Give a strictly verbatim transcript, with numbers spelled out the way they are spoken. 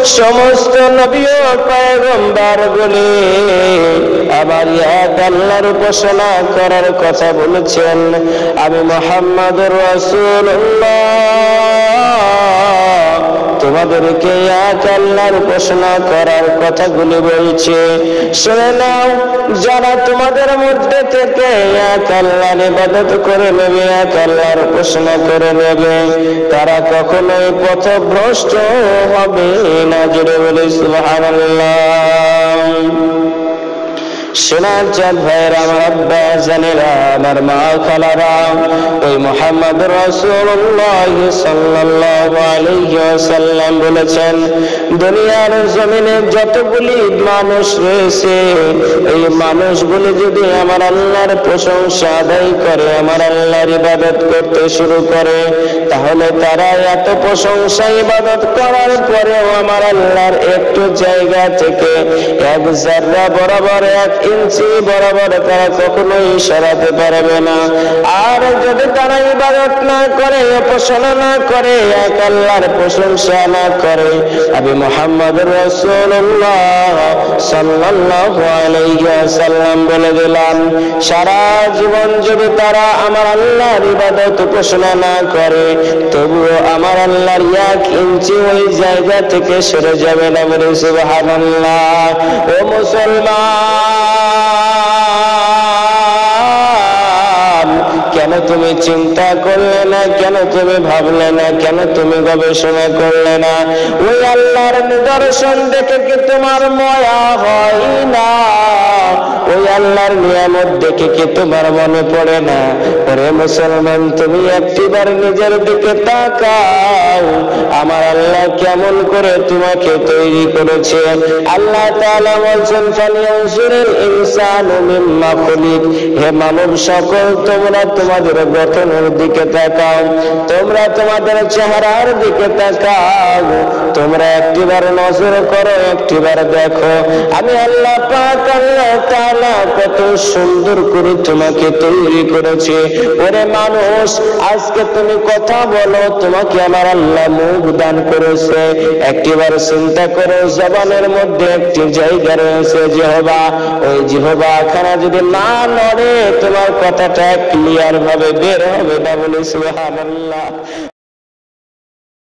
সমস্ত নবী ও পয়গম্বরগুলি আমার এক আল্লাহর উপাসনা করার কথা বলেছেন। আমি মুহাম্মদুর রাসূলুল্লাহ তোমাদেরকে এক আল্লাহর উপাসনা করার কথাগুলি বলছে। শুনে নাও, যারা তোমাদের মধ্যে থেকে এক আল্লাহর ইবাদত করে নেবে, এক আল্লাহর উপাসনা করে নেবে, তারা কখনোই পথভ্রষ্ট হবে না। জোরে বলি সুবহানাল্লাহ। শোনার চাঁদ ভাইয়েরা, আমার আব্বা জানেরা, আমার মা খালারা, ওই মুহাম্মদ রাসূলুল্লাহ সাল্লাল্লাহু আলাইহি ওয়াসাল্লাম বলেছেন, দুনিয়ার জমিনে যতগুলি মানুষ রয়েছে, এই মানুষগুলি যদি আমার আল্লাহর প্রশংসা আদায় করে, আমার আল্লাহর ইবাদত করতে শুরু করে, তাহলে তারা এত প্রশংসা ইবাদত করার পরেও আমার আল্লাহর একটু জায়গা থেকে এক যারা বরাবর, এক ইঞ্চি বরাবর তারা কখনোই সরাতে পারবে না। আর যদি তারা ইবাদত না করে, উপাসনা না করে, এক আল্লাহর প্রশংসা না করে, আমি মুহাম্মদ রাসূলুল্লাহ সাল্লাল্লাহু আলাইহি ওয়াসাল্লাম বলে দিলাম, সারা জীবন যদি তারা আমার আল্লাহর ইবাদত উপাসনা না করে, তবুও আমার আল্লাহর এক ইঞ্চি ওই জায়গা থেকে সরে যাবে না। বলে সুবহানাল্লাহ। ও মুসলমান, কেন তুমি চিন্তা করলে না? কেন তুমি ভাবলে না? কেন তুমি গবেষণা করলে না? ওই আল্লাহর নিদর্শন দেখে কি তোমার মায়া হয় না? ওই আল্লাহর নিয়ামত দেখে কি তোমার মনে পড়ে না? ওরে মুসলমান, তুমি একটিবার নিজের দিকে তাকাও, আমার আল্লাহ কেমন করে তোমাকে তৈরি করেছে। আল্লাহ তাআলা বলেন, ফালিয়ানজুরিল ইনসানু মিম্মা খুলিক। হে মানব সকল, তোমরা তোমাদের গঠনের দিকে তাকাও, তোমরা তোমাদের চেহারার দিকে তাকাও, তোমরা একটিবার নজর করো, একটিবার দেখো আমি আল্লাহ পাক আল্লাহ তাআলা কত সুন্দর করে তোমাকে তৈরি করেছে। ওরে মানুষ, আজকে তুমি কথা বলো, তোমাকে আমার আল্লাহ মুখ দান করেছে। একটিবার চিন্তা করো, জবানের মধ্যে একটি জায়গা রয়েছে জিহ্বা, ওই জিহ্বা খানা যদি না নড়ে, তোমার কথাটা ক্লিয়ার ভাবে বের হবে না। বলে সুবহানাল্লাহ।